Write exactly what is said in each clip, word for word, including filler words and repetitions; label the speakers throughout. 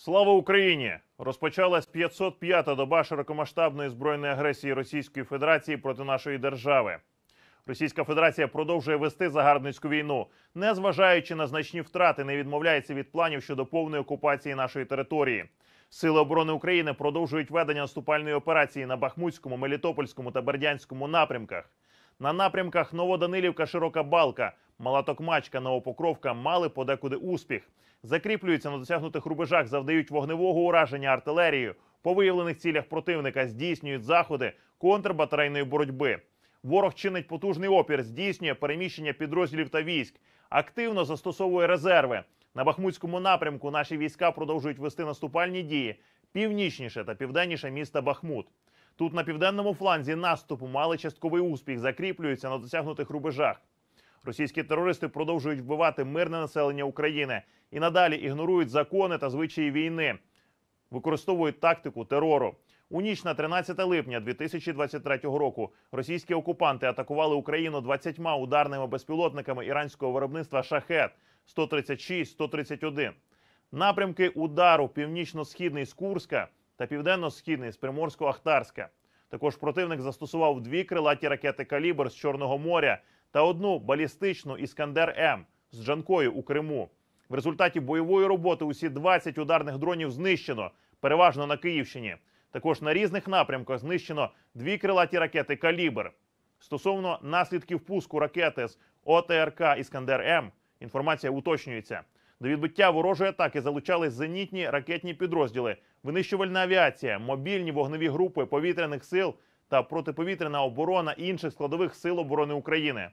Speaker 1: Слава Україні! Розпочалась п'ятсот п'ята доба широкомасштабної збройної агресії Російської Федерації проти нашої держави. Російська Федерація продовжує вести загарбницьку війну, незважаючи на значні втрати, не відмовляється від планів щодо повної окупації нашої території. Сили оборони України продовжують ведення наступальної операції на Бахмутському, Мелітопольському та Бердянському напрямках. На напрямках Новоданилівка, Широка Балка, Мала Токмачка, Новопокровка мали подекуди успіх. Закріплюються на досягнутих рубежах, завдають вогневого ураження артилерією, по виявлених цілях противника здійснюють заходи контрбатарейної боротьби. Ворог чинить потужний опір, здійснює переміщення підрозділів та військ, активно застосовує резерви. На Бахмутському напрямку наші війська продовжують вести наступальні дії північніше та південніше міста Бахмут. Тут на південному фланзі наступу мали частковий успіх, закріплюються на досягнутих рубежах. Російські терористи продовжують вбивати мирне населення України і надалі ігнорують закони та звичаї війни, використовують тактику терору. У ніч на тринадцяте липня дві тисячі двадцять третього року російські окупанти атакували Україну двадцятьма ударними безпілотниками іранського виробництва «Шахед» сто тридцять шість сто тридцять один. Напрямки удару північно-східний з Курська та південно-східний з Приморсько-Ахтарська. Також противник застосував дві крилаті ракети «Калібр» з Чорного моря та одну балістичну «Іскандер-М» з Джанкою у Криму. В результаті бойової роботи усі двадцять ударних дронів знищено, переважно на Київщині. Також на різних напрямках знищено дві крилаті ракети «Калібр». Стосовно наслідків пуску ракети з О Т Р К «Іскандер-М» інформація уточнюється. До відбиття ворожої атаки залучались зенітні ракетні підрозділи, винищувальна авіація, мобільні вогневі групи повітряних сил та протиповітряна оборона інших складових сил оборони України.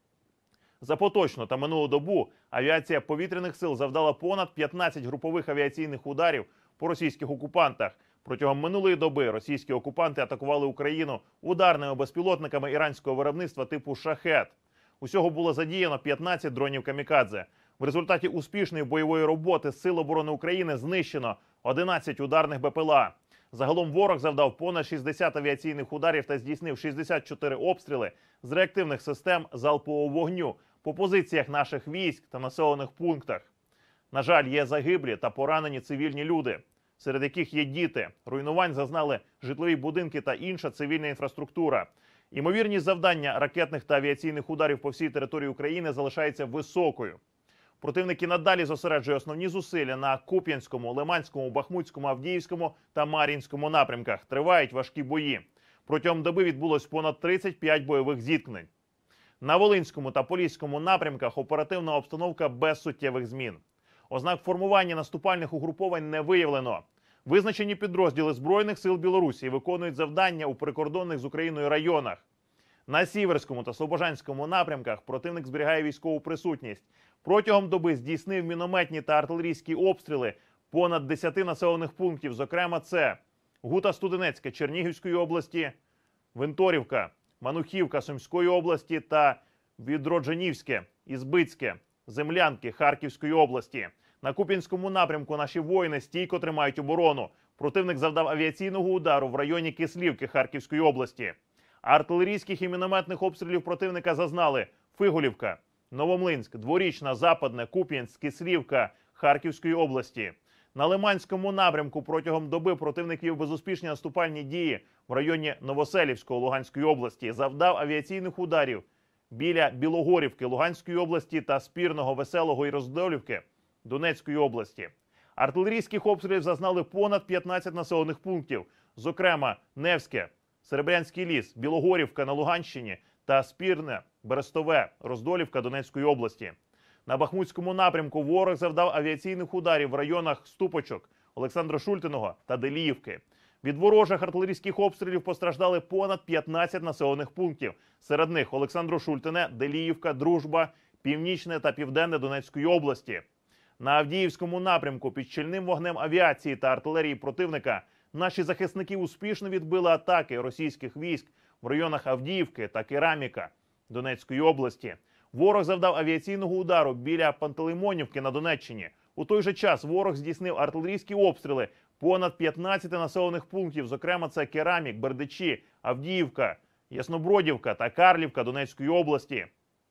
Speaker 1: За поточну та минулу добу авіація повітряних сил завдала понад п'ятнадцять групових авіаційних ударів по російських окупантах. Протягом минулої доби російські окупанти атакували Україну ударними безпілотниками іранського виробництва типу «Шахед». Усього було задіяно п'ятнадцять дронів «Камікадзе». В результаті успішної бойової роботи Сил оборони України знищено одинадцять ударних Б П Л А. Загалом ворог завдав понад шістдесят авіаційних ударів та здійснив шістдесят чотири обстріли з реактивних систем залпового вогню по позиціях наших військ та населених пунктах. На жаль, є загиблі та поранені цивільні люди, серед яких є діти. Руйнувань зазнали житлові будинки та інша цивільна інфраструктура. Ймовірність завдання ракетних та авіаційних ударів по всій території України залишається високою. Противник і надалі зосереджує основні зусилля на Куп'янському, Лиманському, Бахмутському, Авдіївському та Мар'їнському напрямках. Тривають важкі бої. Протягом доби відбулось понад тридцять п'ять бойових зіткнень. На Волинському та Поліському напрямках оперативна обстановка без суттєвих змін. Ознак формування наступальних угруповань не виявлено. Визначені підрозділи Збройних сил Білорусі виконують завдання у прикордонних з Україною районах. На Сіверському та Слобожанському напрямках противник зберігає військову присутність. Протягом доби здійснив мінометні та артилерійські обстріли понад десяти населених пунктів, зокрема це Гута Студенецька Чернігівської області, Винторівка, Манухівка Сумської області та Відродженівське, Ізбицьке, Землянки Харківської області. На Куп'янському напрямку наші воїни стійко тримають оборону. Противник завдав авіаційного удару в районі Кислівки Харківської області. Артилерійських і мінометних обстрілів противника зазнали Фиголівка, Новомлинськ, Дворічна, Западне, Куп'янськ, Кислівка Харківської області. На Лиманському напрямку протягом доби противник вів безуспішні наступальні дії в районі Новоселівського Луганської області. Завдав авіаційних ударів біля Білогорівки Луганської області та Спірного, Веселого і Роздолівки Донецької області. Артилерійських обстрілів зазнали понад п'ятнадцять населених пунктів, зокрема Невське, Серебрянський ліс, Білогорівка на Луганщині та Спірне, Берестове, Роздолівка Донецької області. На Бахмутському напрямку ворог завдав авіаційних ударів в районах Ступочок, Олександра Шультиного та Деліївки. Від ворожих артилерійських обстрілів постраждали понад п'ятнадцять населених пунктів. Серед них Олександро Шультине, Деліївка, Дружба, Північне та Південне Донецької області. На Авдіївському напрямку під щільним вогнем авіації та артилерії противника наші захисники успішно відбили атаки російських військ в районах Авдіївки та Кераміка Донецької області. Ворог завдав авіаційного удару біля Пантелеймонівки на Донеччині. У той же час ворог здійснив артилерійські обстріли понад п'ятнадцяти населених пунктів, зокрема це Керамік, Бердичі, Авдіївка, Яснобродівка та Карлівка Донецької області.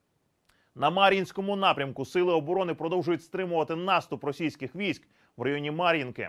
Speaker 1: На Мар'їнському напрямку сили оборони продовжують стримувати наступ російських військ в районі Мар'їнки.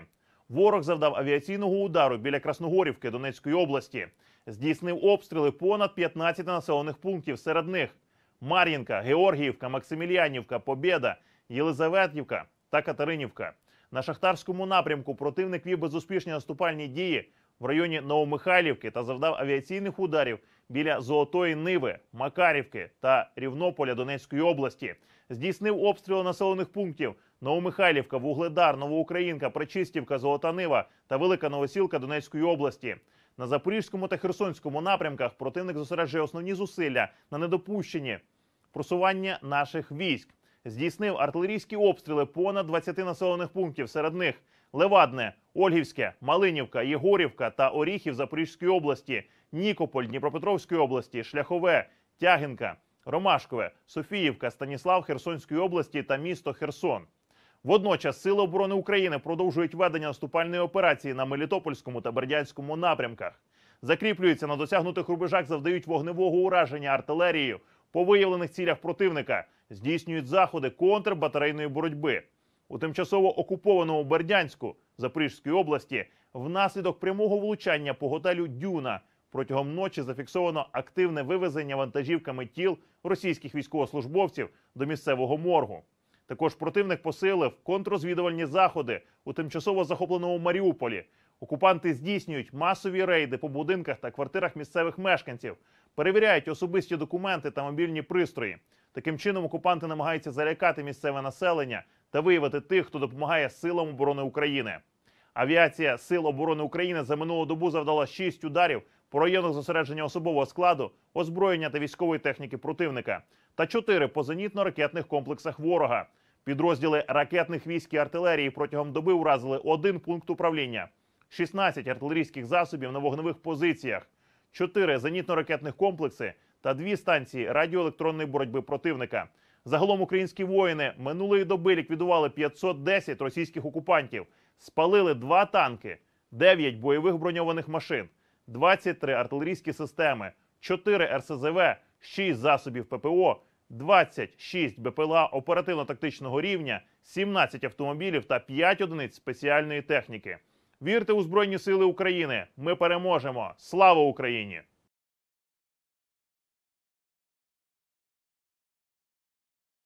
Speaker 1: Ворог завдав авіаційного удару біля Красногорівки Донецької області. Здійснив обстріли понад п'ятнадцяти населених пунктів. Серед них Мар'їнка, Георгіївка, Максимілянівка, Побєда, Єлизаветівка та Катеринівка. На Шахтарському напрямку противник вів безуспішні наступальні дії в районі Новомихайлівки та завдав авіаційних ударів біля Золотої Ниви, Макарівки та Рівнополя Донецької області. Здійснив обстріли населених пунктів Новомихайлівка, Вугледар, Новоукраїнка, Пречистівка, Золота Нива та Велика Новосілка Донецької області. На Запорізькому та Херсонському напрямках противник зосереджує основні зусилля на недопущенні просування наших військ. Здійснив артилерійські обстріли понад двадцяти населених пунктів. Серед них Левадне, Ольгівське, Малинівка, Єгорівка та Оріхів Запорізької області, Нікополь Дніпропетровської області, Шляхове, Тягінка, Ромашкове, Софіївка, Станіслав Херсонської області та місто Херсон. Водночас Сили оборони України продовжують ведення наступальної операції на Мелітопольському та Бердянському напрямках. Закріплюються на досягнутих рубежах, завдають вогневого ураження артилерією по виявлених цілях противника, здійснюють заходи контрбатарейної боротьби. У тимчасово окупованому Бердянську Запорізької області внаслідок прямого влучання по готелю «Дюна» протягом ночі зафіксовано активне вивезення вантажівками тіл російських військовослужбовців до місцевого моргу. Також противник посилив контррозвідувальні заходи у тимчасово захопленому Маріуполі. Окупанти здійснюють масові рейди по будинках та квартирах місцевих мешканців, перевіряють особисті документи та мобільні пристрої. Таким чином окупанти намагаються залякати місцеве населення та виявити тих, хто допомагає Силам оборони України. Авіація Сил оборони України за минулу добу завдала шість ударів по районах зосередження особового складу, озброєння та військової техніки противника та чотири по зенітно-ракетних комплексах ворога. Підрозділи ракетних військ і артилерії протягом доби уразили один пункт управління, шістнадцять артилерійських засобів на вогневих позиціях, чотири зенітно-ракетних комплекси та дві станції радіоелектронної боротьби противника. Загалом українські воїни минулої доби ліквідували п'ятсот десять російських окупантів, спалили два танки, дев'ять бойових броньованих машин, двадцять три артилерійські системи, чотири ер ес зе ве, шість засобів пе пе о, двадцять шість бе пе ел а оперативно-тактичного рівня, сімнадцять автомобілів та п'ять одиниць спеціальної техніки. Вірте у Збройні Сили України! Ми переможемо! Слава Україні!